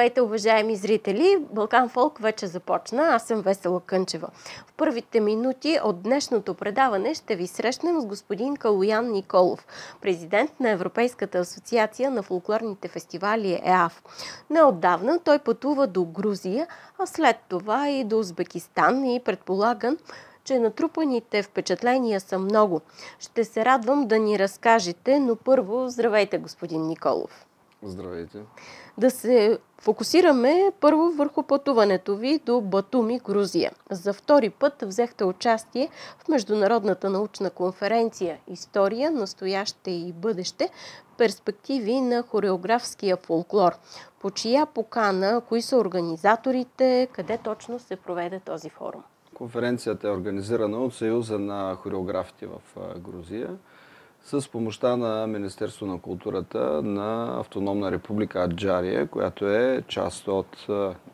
Здравейте, уважаеми зрители! Балкан Фолк вече започна. Аз съм Весела Кънчева. В първите минути от днешното предаване ще ви срещнем с господин Калоян Николов, президент на Европейската асоциация на фолклорните фестивали ЕАФ. Неотдавна той пътува до Грузия, а след това и до Узбекистан и предполагам, че натрупаните впечатления са много. Ще се радвам да ни разкажете, но първо здравейте, господин Николов. Здравейте. Да се фокусираме първо върху пътуването ви до Батуми, Грузия. За втори път взехте участие в Международната научна конференция «История, настояще и бъдеще. Перспективи на хореографския фолклор». По чия покана, кои са организаторите, къде точно се проведе този форум? Конференцията е организирана от Съюза на хореографите в Грузия с помощта на Министерство на културата на Автономна република Аджария, която е част от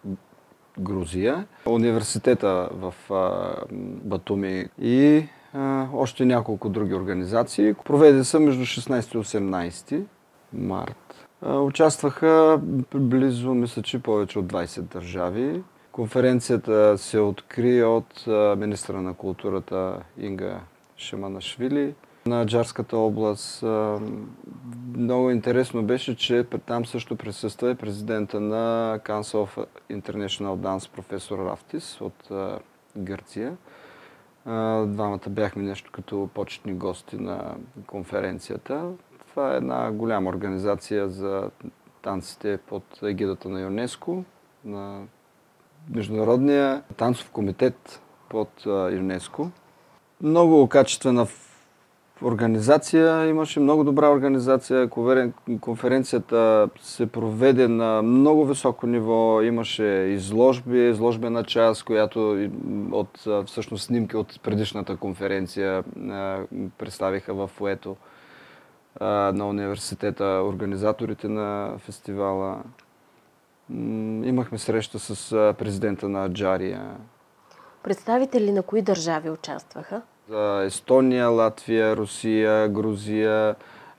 Грузия, университета в Батуми и още няколко други организации. Проведе се между 16 и 18 март. Участваха близо, мисля, че повече от 20 държави. Конференцията се откри от министра на културата Инга Шиманашвили на Аджарската област. Много интересно беше, че там също присъства и президента на Council of International Dance, професор Рафтис от Гърция. Двамата бяхме нещо като почетни гости на конференцията. Това е една голяма организация за танците под егидата на ЮНЕСКО, на Международния танцов комитет под ЮНЕСКО. Много качествена организация, имаше много добра организация. Конференцията се проведе на много високо ниво, имаше изложбена част, която от всъщност снимки от предишната конференция представиха в фоето на университета организаторите на фестивала. Имахме среща с президента на Аджария. Представители на кои държави участваха? Естония, Латвия, Русия, Грузия,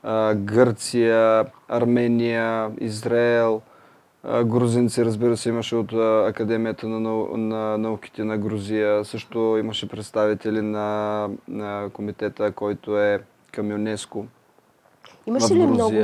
Гърция, Армения, Израел. Грузинци, разбира се, имаше от Академията на науките на Грузия. Също имаше представители на комитета, който е към ЮНЕСКО. Имаше ли много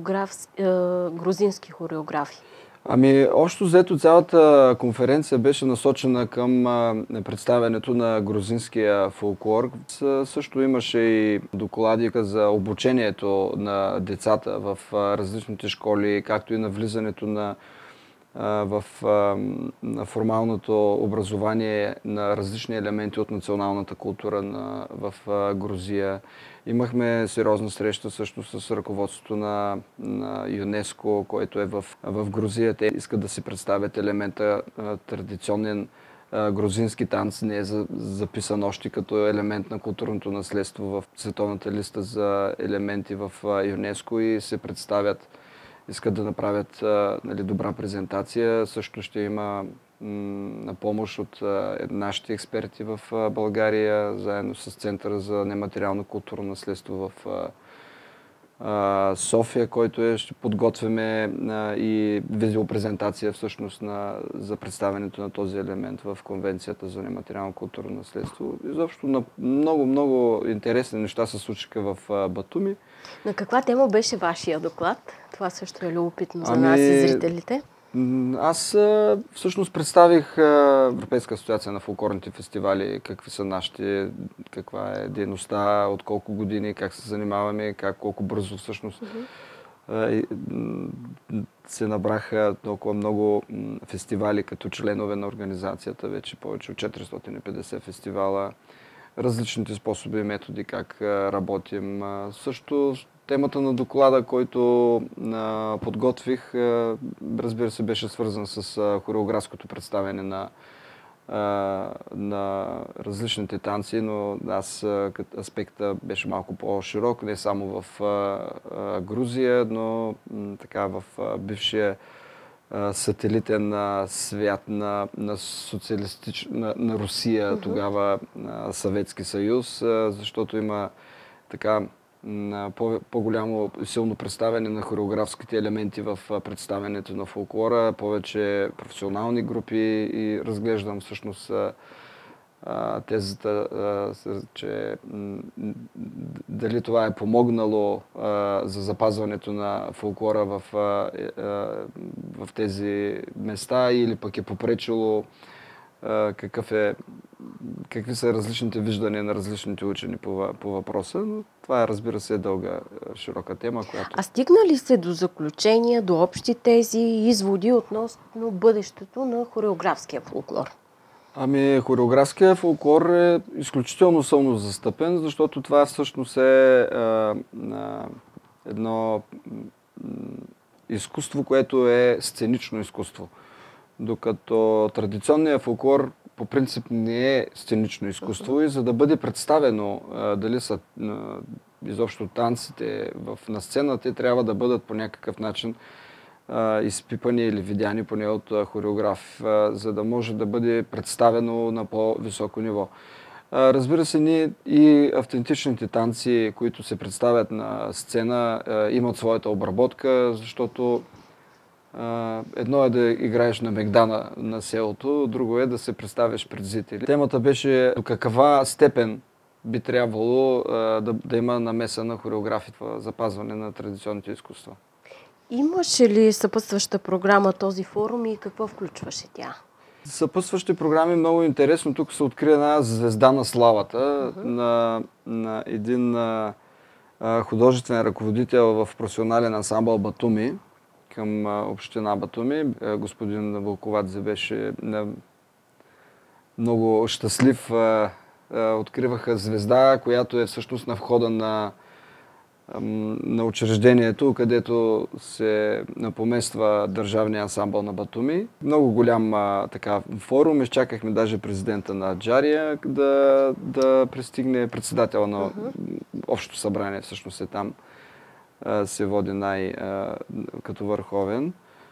грузински хореографи? Общо взето цялата конференция беше насочена към представянето на грузинския фолклор. Също имаше и доклади за обучението на децата в различните школи, както и на влизането в формалното образование на различни елементи от националната култура в Грузия. Имахме сериозна среща също с ръководството на ЮНЕСКО, който е в Грузия. Те искат да си представят елемента традиционен грузински танц, не е записан още като елемент на културното наследство в световната листа за елементи в ЮНЕСКО и се представят. Искат да направят добра презентация. Също ще има помощ от нашите експерти в България, заедно с Центъра за нематериално културно наследство в София, който ще подготвяме и видеопрезентация всъщност за представянето на този елемент в Конвенцията за нематериално културно наследство. Изобщо много интересни неща се случиха в Батуми. На каква тема беше вашия доклад? Това също е любопитно за нас и зрителите. Аз всъщност представих Европейска асоциация на фолклорните фестивали, какви са нашите, каква е дейността, от колко години, как се занимаваме, колко бързо всъщност се набраха толкова много фестивали като членове на организацията, вече повече от 450 фестивала, различните способи и методи как работим. Също темата на доклада, който подготвих, разбира се, беше свързан с хореографското представяне на различните танци, но аспекта беше малко по-широк, не само в Грузия, но така в бившия сателитен свят на Русия, тогава Съветски съюз, защото има така по-голямо силно представяне на хореографските елементи в представянето на фолклора, повече професионални групи и разглеждам всъщност тезата, че дали това е помогнало за запазването на фолклора в тези места или пък е попречило, какви са различните виждания на различните учени по въпроса, но това е, разбира се, дълга, широка тема, която... А стигна ли се до заключения, до общи тези изводи относно бъдещето на хореографския фолклор? Ами, хореографския фолклор е изключително силно застъпен, защото това всъщност е едно изкуство, което е сценично изкуство. Докато традиционният фолклор по принцип не е сценично изкуство и за да бъде представено дали са изобщо танците на сцената, трябва да бъдат по някакъв начин изпипани или видяни поне от хореограф, за да може да бъде представено на по-високо ниво. Разбира се, ние и автентичните танци, които се представят на сцена, имат своята обработка, защото едно е да играеш на мегдана на селото, друго е да се представиш пред зрители. Темата беше до каква степен би трябвало да има намеса на хореографията в запазване на традиционните изкуства. Имаше ли съпътстваща програма този форум и какво включваше тя? Съпътстващи програми много интересно. Тук се откри една звезда на славата на един художествен ръководител в професионален ансамбъл Батуми към община Батуми. Господин Вълковадзе беше много щастлив. Откриваха звезда, която е всъщност на входа на учреждението, където се помества Държавния ансамбъл на Батуми. Много голям форум. Изчакахме даже президента на Аджария да пристигне. Председател на Общото събрание всъщност е там. Се води като върховен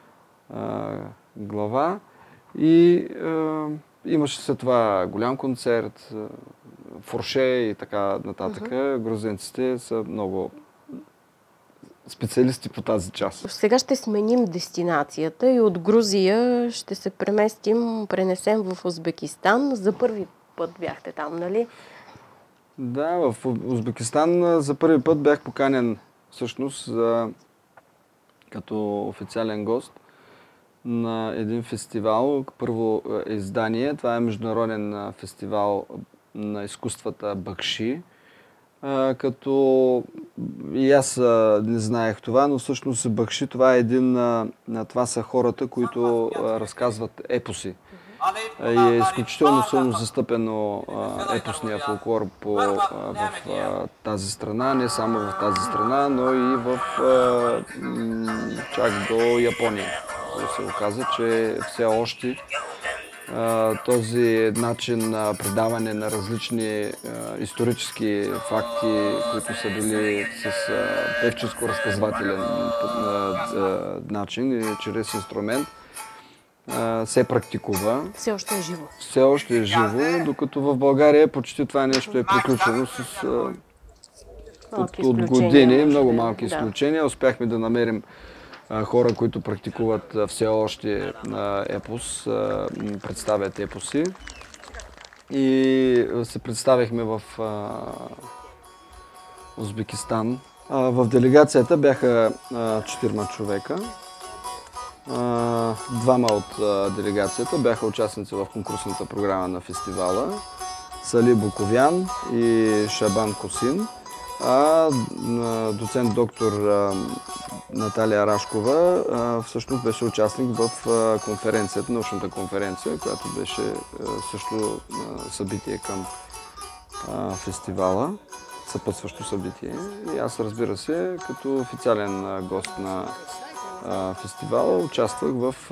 глава. И имаше след това голям концерт, фурше и така нататък. Грузинците са много специалисти по тази част. Сега ще сменим дестинацията и от Грузия ще се пренесем в Узбекистан. За първи път бяхте там, нали? Да, в Узбекистан за първи път бях поканен всъщност като официален гост на един фестивал. Първо издание. Това е международен фестивал на изкуствата Бакши. Като и аз не знаех това, но всъщност Бакши това са хората, които разказват епоси. И е изключително силно застъпено епосния фолклор в тази страна, не само в тази страна, но и чак до Япония. Се оказа, че все още този начин на предаване на различни исторически факти, които са били с певческо-разказвателен начин и чрез инструмент, се практикува. Все още е живо. Все още е живо, докато в България почти това нещо е приключено от години, много малки изключения. Успяхме да намерим хора, които практикуват все още епос, представят епоси. И се представихме в Узбекистан. В делегацията бяха 4 човека. Двама от делегацията бяха участници в конкурсната програма на фестивала. Сали Буковян и Шабан Косин. А доцент доктор Наталия Рашкова всъщност беше участник в конференцията, научната конференция, която беше също събитие към фестивала, съпътстващо събитие. И аз, разбира се, като официален гост на фестивала участвах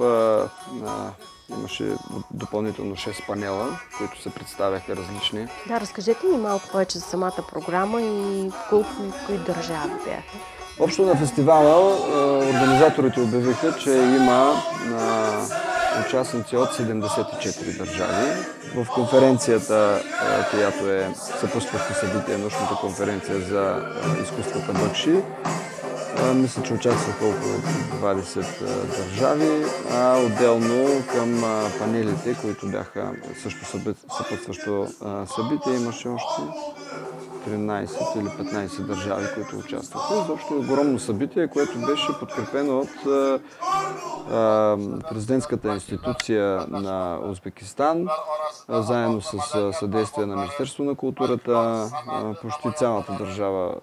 имаше допълнително 6 панела, които се представяха различни. Да, разкажете ни малко повече за самата програма и кои държави бяха. Общо на фестивала организаторите обявиха, че има участници от 74 държави. В конференцията, която е съпътстващо събитие, научната конференция за изкуствата Бакши, мисля, че участваха около 20 държави, а отделно към панелите, които бяха също съпътстващо събитие, имаше още 13 или 15 държави, които участваха. Изобщо огромно събитие, което беше подкрепено от президентската институция на Узбекистан, заедно с съдействие на Министерството на културата. Почти цялата държава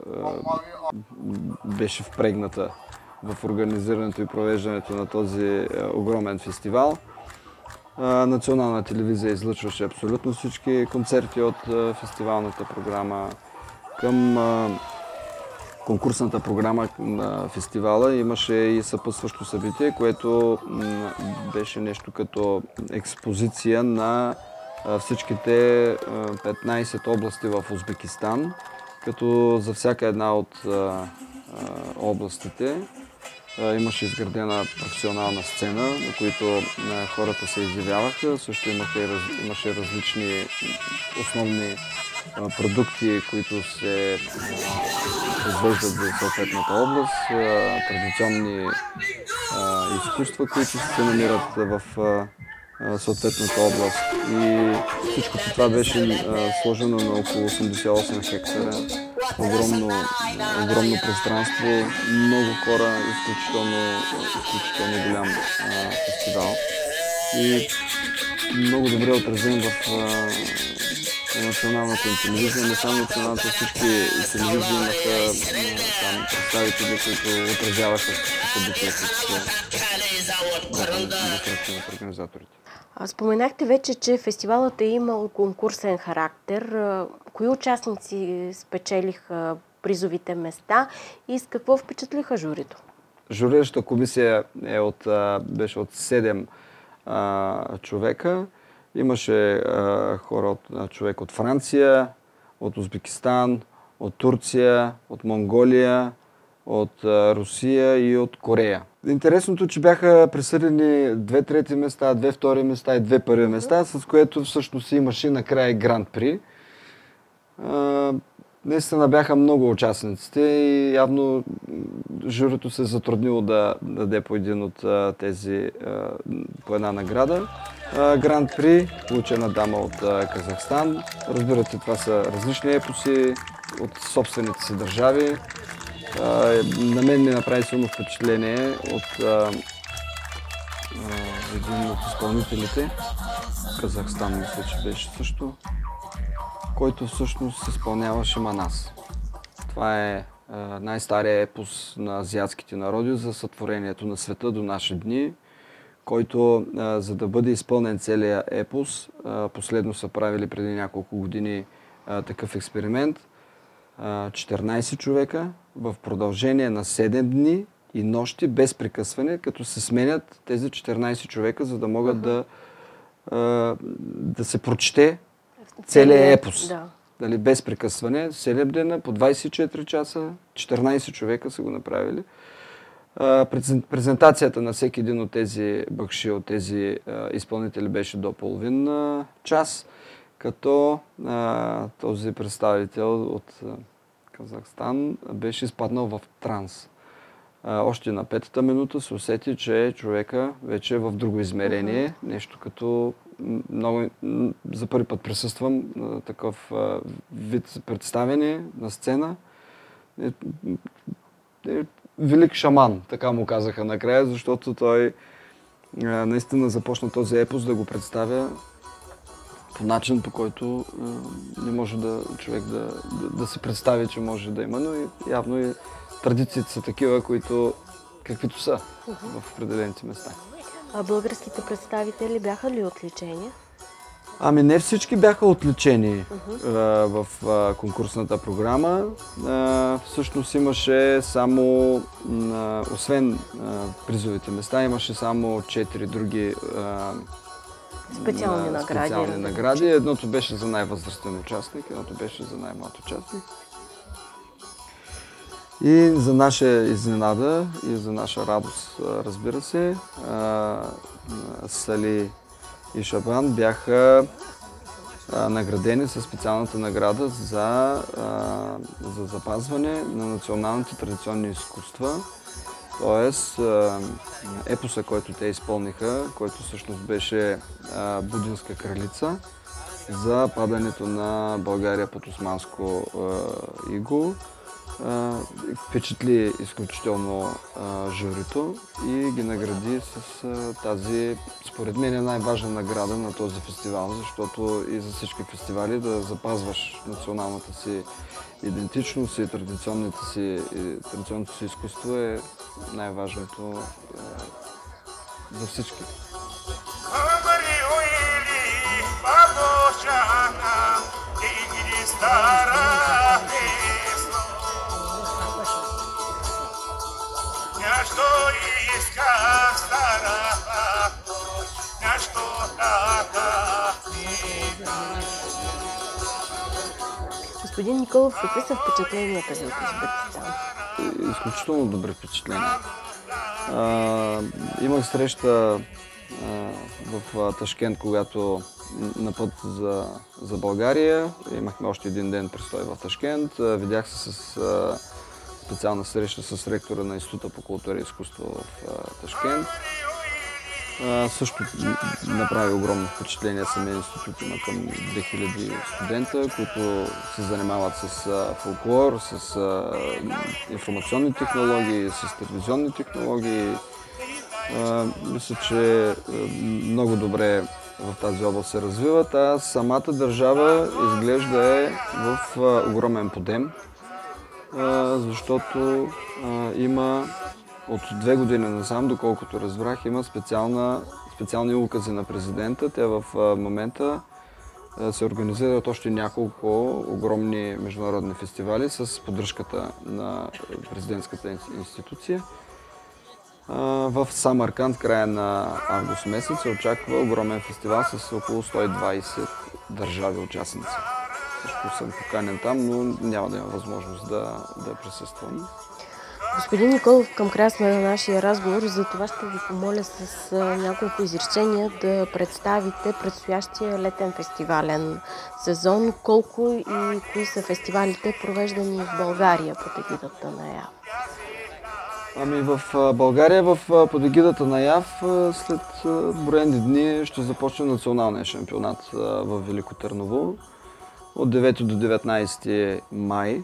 беше впрегната в организирането и провеждането на този огромен фестивал. Национална телевизия излъчваше абсолютно всички концерти от фестивалната програма. Към конкурсната програма на фестивала имаше и съпътстващо събитие, което беше нещо като експозиция на всичките 15 области в Узбекистан, като за всяка една от областите имаше изградена професионална сцена, на които хората се изявяваха. Също имаше различни основни продукти, които се произвеждат в съответната област, традиционни изкуства, които се намират в съответната област. И всичко това беше сложено на около 88 хектара. Огромно пространство, много хора, изключително голям фестивал. И много добре отразен в националната телевизия, не само националната, всички телевизии имаха там представители, които отразяваха събитията от организаторите. Споменахте вече, че фестивалът е имал конкурсен характер. Кои участници спечелиха призовите места и с какво впечатлиха журито? Журиращата комисия беше от 7 човека. Имаше човек от Франция, от Узбекистан, от Турция, от Монголия, от Русия и от Корея. Интересното, че бяха присъдени 2 трети места, 2 втори места и 2 първи места, с което всъщност имаше накрая Гранд При. Наистина бяха много участниците и явно журито се затруднило да даде по един от тези, по една награда. Гранд При, получена дама от Казахстан. Разбирате, това са различни епоси от собствените си държави. На мен ми направи силно впечатление от един от изпълнителите, Казахстан мисля, че беше също, който всъщност изпълняваше Манас. Това е най-стария епос на азиатските народи за сътворението на света до наши дни, който, за да бъде изпълнен целият епос, последно са правили преди няколко години такъв експеримент, 14 човека в продължение на 7 дни и нощи без прекъсване, като се сменят тези 14 човека, за да могат да се прочете целият епос. Да. Дали, без прекъсване, 7 дена, по 24 часа, 14 човека са го направили. Презентацията на всеки един от тези бакши, от тези изпълнители беше до половин час, като този представител от Казахстан беше изпаднал в транс. Още на 5-та минута се усети, че човека вече е в друго измерение, нещо като много, за първи път присъствам на такъв вид представяне на сцена. Велик шаман, така му казаха накрая, защото той наистина започна този епос да го представя по начин, по който не може човек да се представи, че може да има, но и явно и традициите са такива, каквито са в определените места. А българските представители бяха ли отличени? Ами не всички бяха отличени в конкурсната програма. Всъщност имаше само, освен призовите места, имаше само 4 други специални награди. Едното беше за най-възрастен участник, едното беше за най-млад участник. И за наша изненада и за наша радост, разбира се, Сали и Шабан бяха наградени със специалната награда за запазване на националните традиционни изкуства. Тоест, епоса, който те изпълниха, който всъщност беше Будинска кралица, за падането на България под османско иго, впечатли изключително журито и ги награди с тази, според мен, е най-важна награда на този фестивал, защото и за всички фестивали да запазваш националната си идентичност и традиционното си изкуство е най-важното за всички. Господин Николов, какви са впечатленията ви от Узбекистан? Изключително добри впечатления. Имах среща в Ташкент, когато на път за България. Имахме още един ден престой в Ташкент. Видях се с специална среща с ректора на Института по култура и изкуство в Ташкент. Също направи огромно впечатление самия институт. Има към 2000 студента, които се занимават с фолклор, с информационни технологии, с телевизионни технологии. Мисля, че много добре в тази област се развиват, а самата държава изглежда е в огромен подем, защото има от 2 години насам, доколкото разбрах, има специални укази на президента. Те в момента се организират още няколко огромни международни фестивали с поддръжката на президентската институция. В Самарканд, края на август месец, се очаква огромен фестивал с около 120 държави участници. Също съм поканен там, но няма да имам възможност да присъствам. Господин Николов, към края сме на нашия разговор, за това ще ви помоля с няколко изречения да представите предстоящия летен фестивален сезон, колко и кои са фестивалите, провеждани в България под егидата на ЯВ. В България, под егидата на ЯВ, след броени дни ще започне националния шампионат в Велико Търново от 9 до 19 май.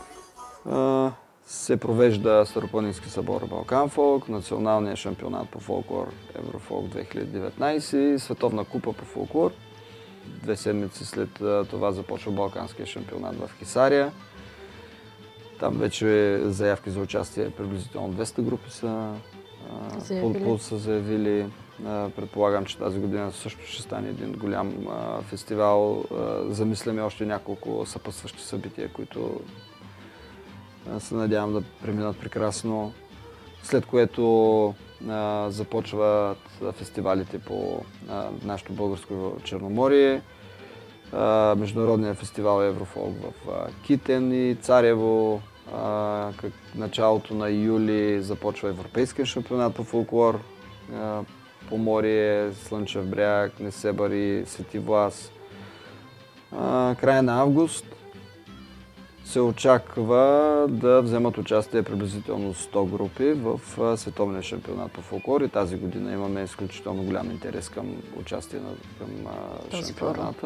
Се провежда Старопланински събор Балкан Фолк, националния шампионат по фолклор Еврофолк 2019 и Световна купа по фолклор. 2 седмици след това започва Балканския шампионат в Хисария. Там вече заявки за участие приблизително 200 групи са заявили. Предполагам, че тази година също ще стане един голям фестивал. Замисляме още няколко съпътстващи събития, които се надявам да преминат прекрасно. След което започват фестивалите по нашето българско Черноморие. Международният фестивал Еврофолк в Китен и Царево. Началото на юли започва Европейския шампионат по фолклор. Поморие, Слънчев бряг, Несебър и Свети Влас. Края на август се очаква да вземат участие приблизително 100 групи в Световния шампионат по фолклор и тази година имаме изключително голям интерес към участие към шампионата.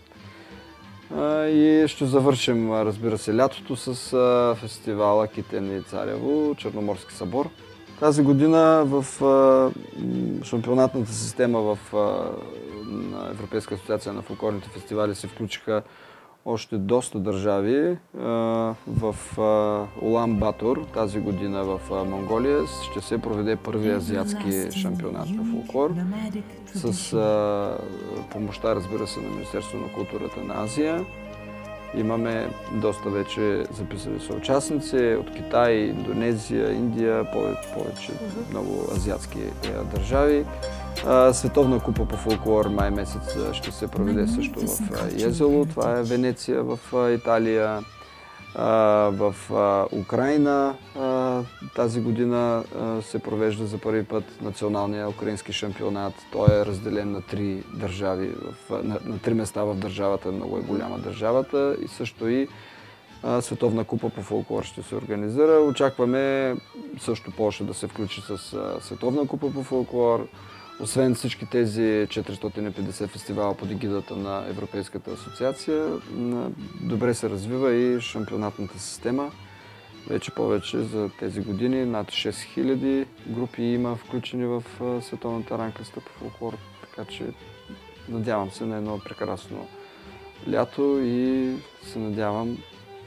И ще завършим, разбира се, лятото с фестивала Китен и Царево, Черноморски събор. Тази година в шампионатната система на Европейска асоциация на фолклорните фестивали се включиха още доста държави. В Улан Батор тази година в Монголия ще се проведе първия азиатски шампионат по фолклор с помощта, разбира се, на Министерството на културата на Азия. Имаме доста вече записали са участници от Китай, Индонезия, Индия, повече много азиатски държави. Световна купа по фолклор май месец ще се проведе също в Езело, това е Венеция в Италия. В Украйна тази година се провежда за първи път националния украински шампионат. Той е разделен на 3 държави, на 3 места в държавата, много е голяма държавата, и също и Световна купа по фолклор ще се организира. Очакваме също Полша да се включи с Световна купа по фолклор. Освен всички тези 450 фестивала под егидата на Европейската асоциация, добре се развива и шампионатната система. Вече повече за тези години над 6000 групи има включени в световната ранглиста по фолклор, така че надявам се на едно прекрасно лято и се надявам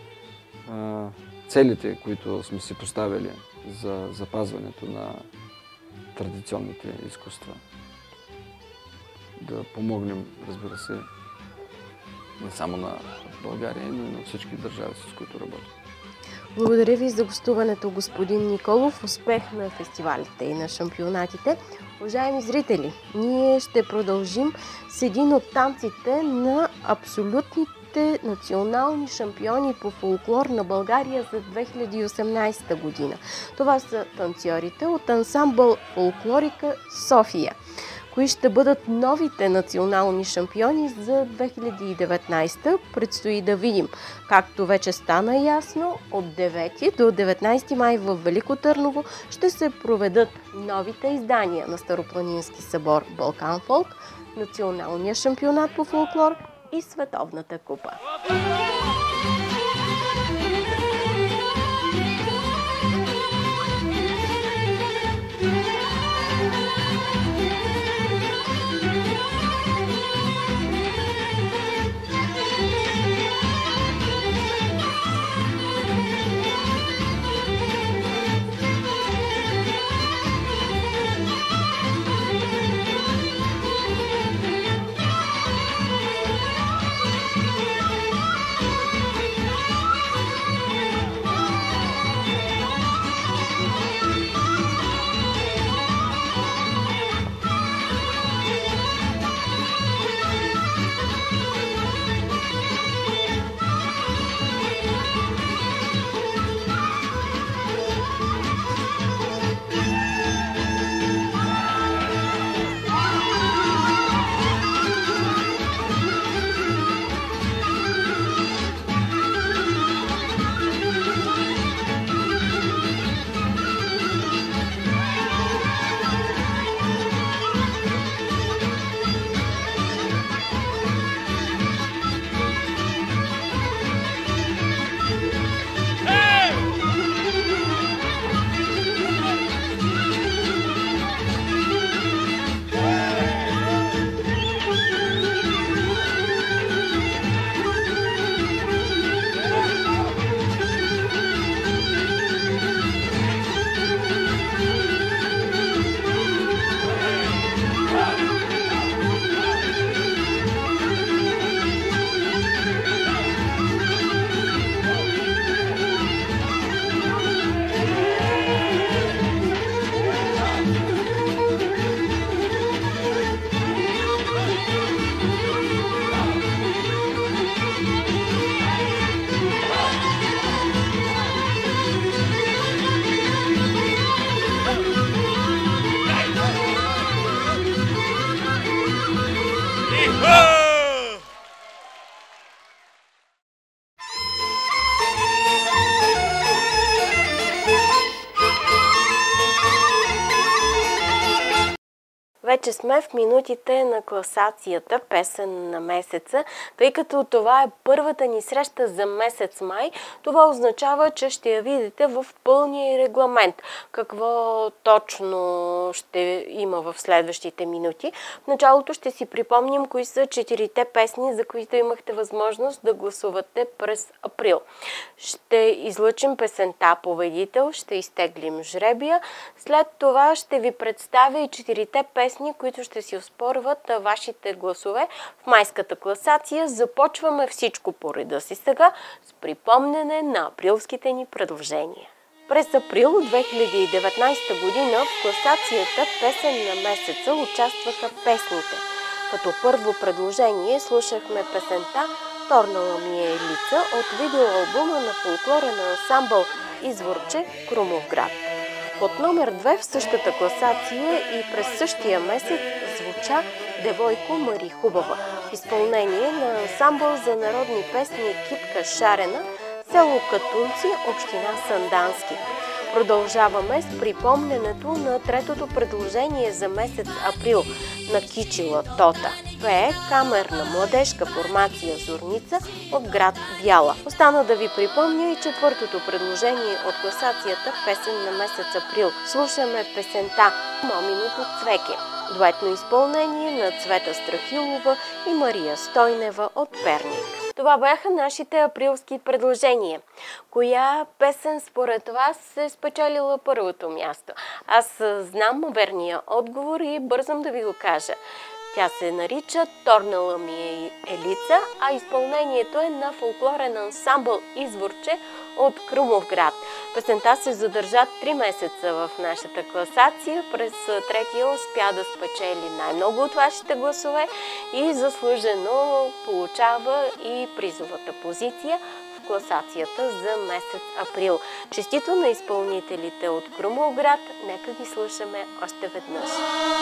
целите, които сме си поставили за запазването на традиционните изкуства, да помогнем, разбира се, не само на България, но и на всички държави, с които работим. Благодаря ви за гостуването, господин Николов. Успех на фестивалите и на шампионатите. Уважаеми зрители, ние ще продължим с един от танците на абсолютните национални шампиони по фолклор на България за 2018 година. Това са танцорите от ансамбъл Фолклорика София. Кои ще бъдат новите национални шампиони за 2019? Предстои да видим. Както вече стана ясно, от 9 до 19 май в Велико Търново ще се проведат новите издания на Старопланински събор Балкан Фолк, националния шампионат по фолклор и Световната купа. Вече сме в минутите на класацията Песен на месеца. Тъй като това е първата ни среща за месец май, това означава, че ще я видите в пълния регламент. Какво точно ще има в следващите минути? В началото ще си припомним кои са 4-те песни, за които имахте възможност да гласувате през април. Ще излъчим песента победител, ще изтеглим жребия. След това ще ви представя и 4-те песни, които ще си оспорват вашите гласове в майската класация. Започваме всичко по реда си сега с припомнене на априлските ни предложения. През април 2019 година в класацията Песен на месеца участваха песните. Като първо предложение слушахме песента Торнала ми е Елица от видеоалбума на фолклорен ансамбъл Изворче, Крумовград. Под номер 2 в същата класация и през същия месец звуча Девойко Мари Хубава в изпълнение на ансамбъл за народни песни Китка Шарена, село Катунци, община Сандански. Продължаваме с припомненето на третото предложение за месец април на Кичила Тота. Пее камерна младежка формация Зорница от град Бяла. Остана да ви припомня и четвъртото предложение от класацията песен на месец април. Слушаме песента Моминото цвеке. Дуетно изпълнение на Цвета Страхилова и Мария Стойнева от Перник. Това бяха нашите априлски предложения. Коя песен според вас е спечелила първото място? Аз знам верния отговор и бързам да ви го кажа. Тя се нарича Торнала ми е Елица, а изпълнението е на фолклорен ансамбъл Изворче от Крумовград. Песента се задържа 3 месеца в нашата класация. През третия успя да спечели най-много от вашите гласове и заслужено получава и призовата позиция в класацията за месец април. Честито на изпълнителите от Крумовград. Нека ги слушаме още веднъж.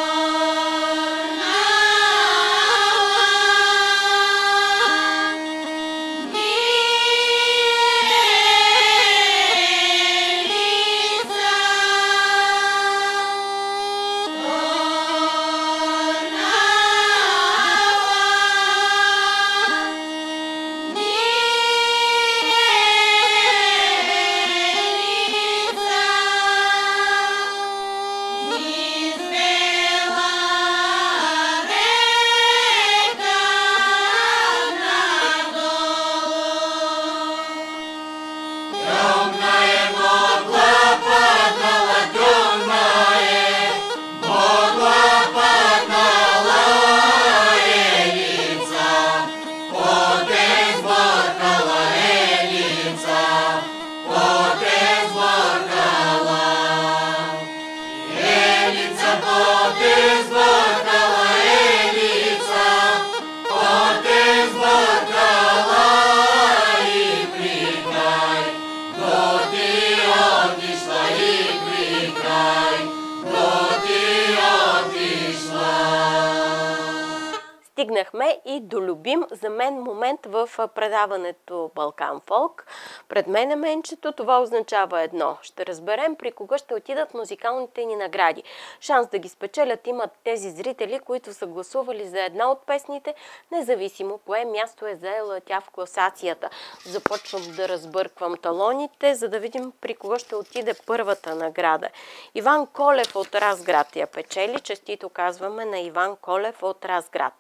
Стигнахме и до любим за мен момент в предаването Балкан Фолк. Пред мен е менчето, това означава едно. Ще разберем при кого ще отидат музикалните ни награди. Шанс да ги спечелят имат тези зрители, които са гласували за една от песните, независимо кое място е заела тя в класацията. Започвам да разбърквам талоните, за да видим при кого ще отиде първата награда. Иван Колев от Разград я печели. Честито казваме на Иван Колев от Разград.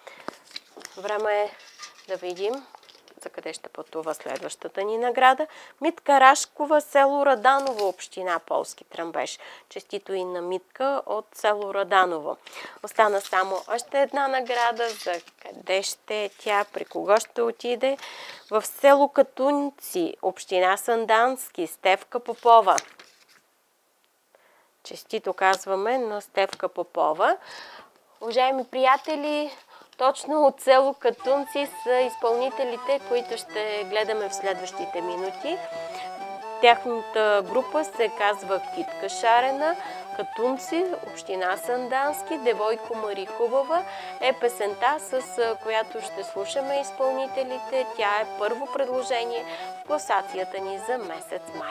Време е да видим за къде ще пътува следващата ни награда. Митка Рашкова, село Раданово, община Полски Тръмбеш. Честито и на Митка от село Раданово. Остана само още една награда. За къде ще е тя, при кого ще отиде? В село Катунци, община Сандански, Стефка Попова. Честито казваме на Стефка Попова. Уважаеми приятели, точно от село Катунци са изпълнителите, които ще гледаме в следващите минути. Тяхната група се казва Китка Шарена, Катунци, община Сандански, Девойко Мари Хубава е песента, с която ще слушаме изпълнителите. Тя е първо предложение в класацията ни за месец май.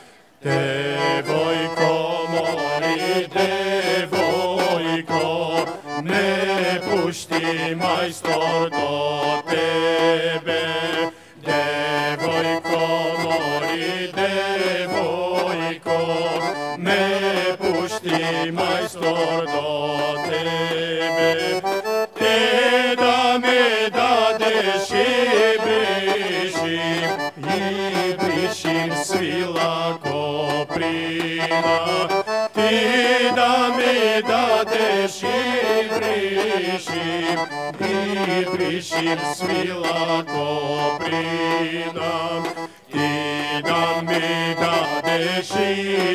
Девойко Мари, девойко, не пусти майстор до тебе. Девойко Мари, девойко, не пусти майстор до тебе. Те да ме дадеш и бришим свила коприна. Ти да ми дадеш и бришим свила коприна. Ти да ми дадеш и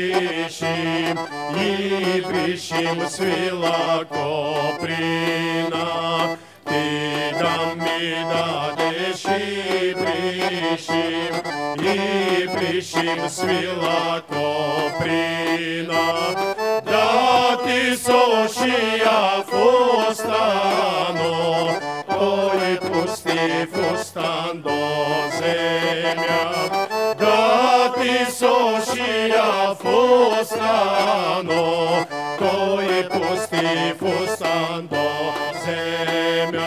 бришим свила коприна. Ти да ми дадеш și prišim, i prišim svila koprina, da ti sošija fustano, oj pusti fustan do zemlja, da ti sošija fustano, oj pusti fustan do zemlja.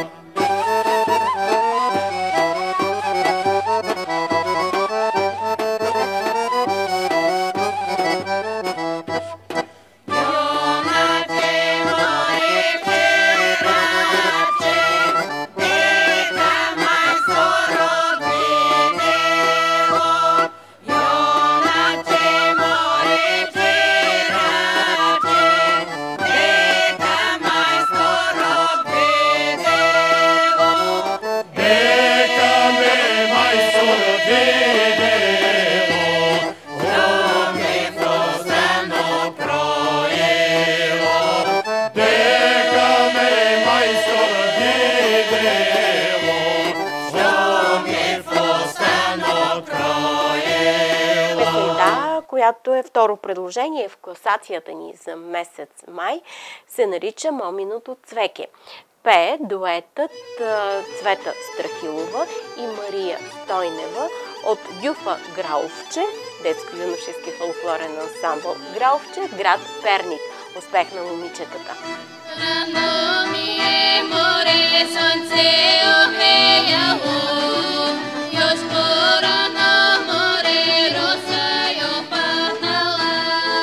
Която е второ предложение в класацията ни за месец май, се нарича Моминото цвеке. Пее дуетът Цвета Страхилова и Мария Стойнева от Дюфа Грауфче, детско-юношески фолклорен ансамбъл Грауфче, град Перник. Успех на момичетата! Rano mi je more, sonce opejalo, još skoro na more rosa jo padnala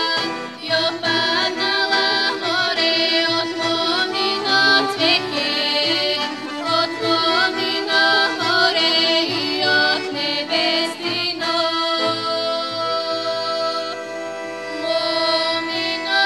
more od momino cveke, od momino more i od nebestino. Momino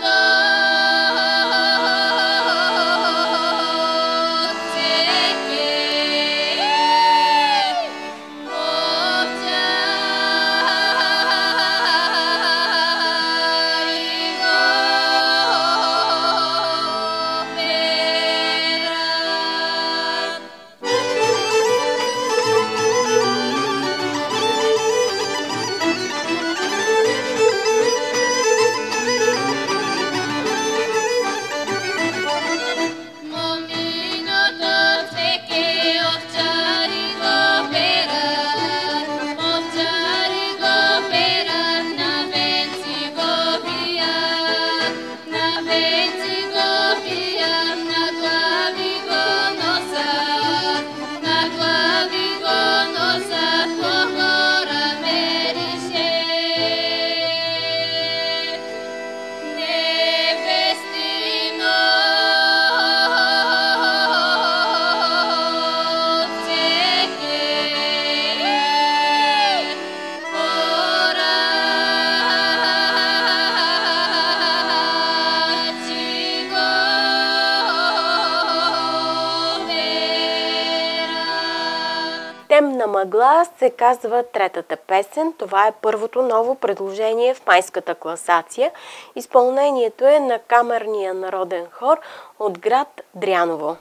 Темна мъгла се казва третата песен. Това е първото ново предложение в майската класация. Изпълнението е на камерния народен хор от град Дряново.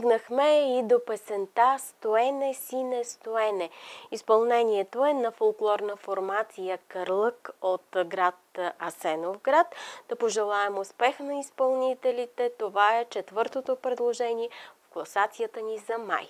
стигнахме и до песента "Стоене, сине, стоене". Изпълнението е на фолклорна формация "Кърлък" от град Асеновград. Да пожелаем успех на изпълнителите. Това е четвъртото предложение в класацията ни за май.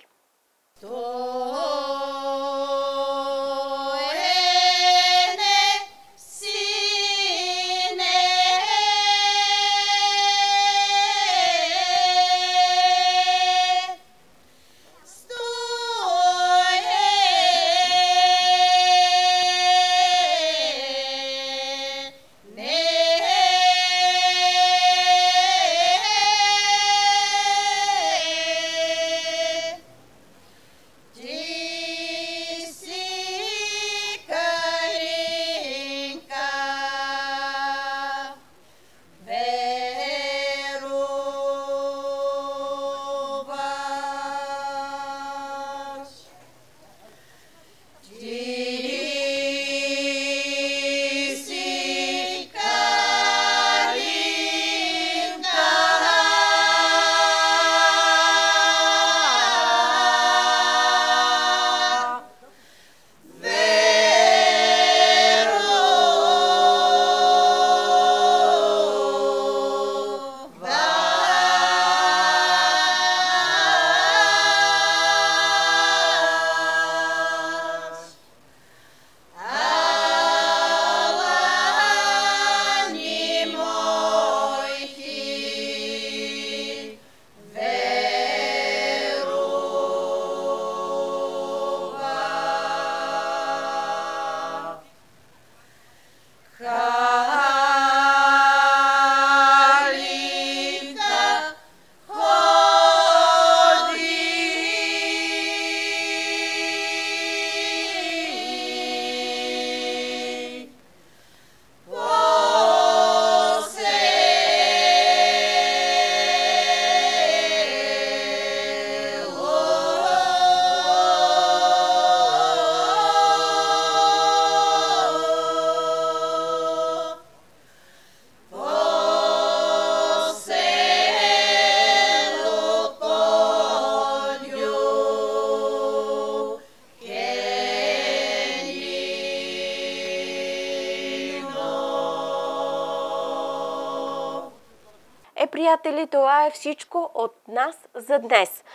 Приятели, това е всичко от нас за днес.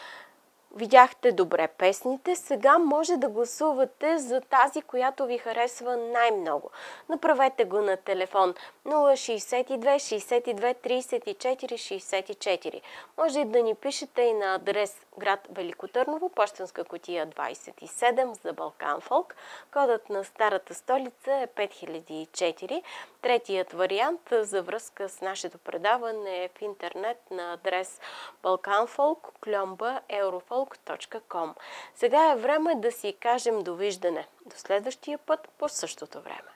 Видяхте добре песните, сега може да гласувате за тази, която ви харесва най-много. Направете го на телефон 062 62 34 64. Може да ни пишете и на адрес град Велико Търново, пощенска кутия 27 за Балкан Фолк. Кодът на старата столица е 5004. Третият вариант за връзка с нашето предаване е в интернет на адрес balkanfolk@eurofolk.com. Сега е време да си кажем довиждане. До следващия път по същото време.